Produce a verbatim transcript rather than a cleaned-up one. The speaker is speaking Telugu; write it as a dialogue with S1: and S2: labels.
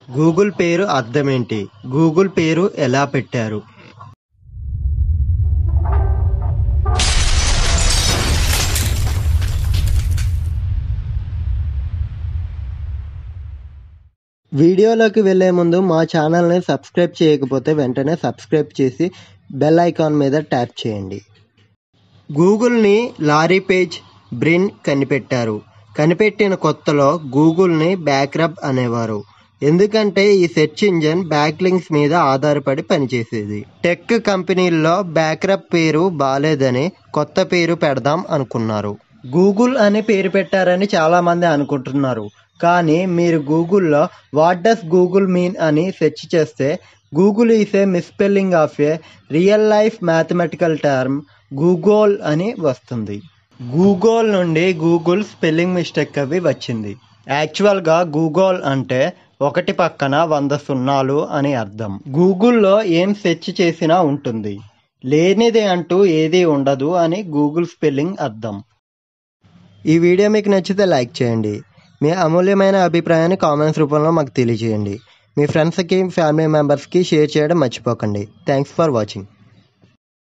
S1: గూగుల్ పేరు అర్థమేంటి? గూగుల్ పేరు ఎలా పెట్టారు? వీడియోలోకి వెళ్లే ముందు మా ఛానల్ని సబ్స్క్రైబ్ చేయకపోతే వెంటనే సబ్స్క్రైబ్ చేసి బెల్ ఐకాన్ మీద ట్యాప్ చేయండి. గూగుల్ని లారీ పేజ్ బ్రిన్ కనిపెట్టారు. కనిపెట్టిన కొత్తలో గూగుల్ని బ్యాక్రబ్ అనేవారు. ఎందుకంటే ఈ సెర్చ్ ఇంజన్ బ్యాక్లింక్స్ మీద ఆధారపడి పనిచేసేది. టెక్ కంపెనీల్లో బ్యాక్రబ్ పేరు బాలేదని కొత్త పేరు పెడదాం అనుకున్నారు. గూగుల్ అని పేరు పెట్టారని చాలామంది అనుకుంటున్నారు. కానీ మీరు గూగుల్లో వాట్ డస్ గూగుల్ మీన్ అని సెర్చ్ చేస్తే Google is a misspelling of a real life mathematical term googol అని వస్తుంది. గూగోల్ నుండి గూగుల్ స్పెల్లింగ్ మిస్టేక్ అవి వచ్చింది. యాక్చువల్గా గూగోల్ అంటే ఒకటి పక్కన వంద సున్నాలు అని అర్థం. గూగుల్లో ఏం సెర్చ్ చేసినా ఉంటుంది, లేనిది అంటూ ఏదీ ఉండదు అని గూగుల్ స్పెల్లింగ్ అర్థం. ఈ వీడియో మీకు నచ్చితే లైక్ చేయండి. మీ అమూల్యమైన అభిప్రాయాన్ని కామెంట్స్ రూపంలో మాకు తెలియజేయండి. మీ ఫ్రెండ్స్కి, ఫ్యామిలీ మెంబర్స్కి షేర్ చేయడం మర్చిపోకండి. Thanks for watching.